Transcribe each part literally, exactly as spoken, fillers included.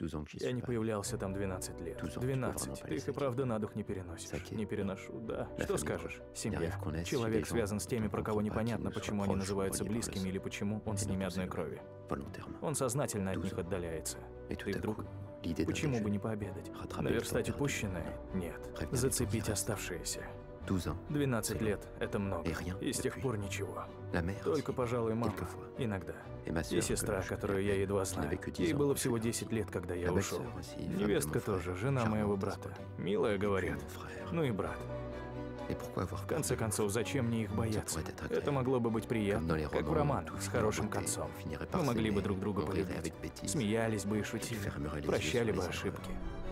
Я не появлялся там двенадцать лет. двенадцать. Ты их и правда на дух не переносишь. Не переношу, да. Что скажешь? Семья. Человек связан с теми, про кого непонятно, почему они называются близкими или почему он с ними одной крови. Он сознательно от них отдаляется. Ты вдруг... Почему бы не пообедать? Наверстать упущенное? Нет. Зацепить оставшееся. двенадцать лет — это много. И с тех пор ничего. Только, пожалуй, мама. Иногда. И сестра, которую я едва знаю. Ей было всего десять лет, когда я ушел. Невестка тоже, жена моего брата. Милая, говорят. Ну и брат. В конце концов, зачем мне их бояться? Это могло бы быть приятно, как в романах, с хорошим концом. Мы могли бы друг друга полюбить. Смеялись бы и шутили. Прощали бы ошибки.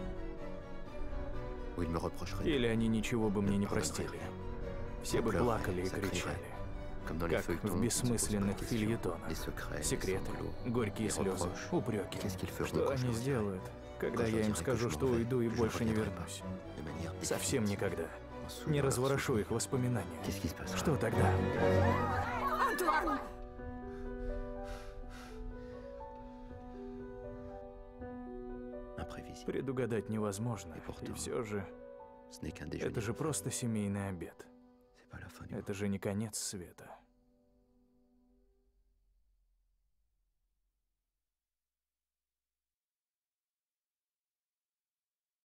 Или они ничего бы мне не простили. Все бы плакали и кричали. Как в бессмысленных фильетонах. Секреты, горькие слезы, упреки. Что они сделают, когда я им скажу, что уйду и больше не вернусь? Совсем никогда. Не разворошу их воспоминания. Что тогда? Антуан! Предугадать невозможно. И все же... Это же просто семейный обед. Это же не конец света.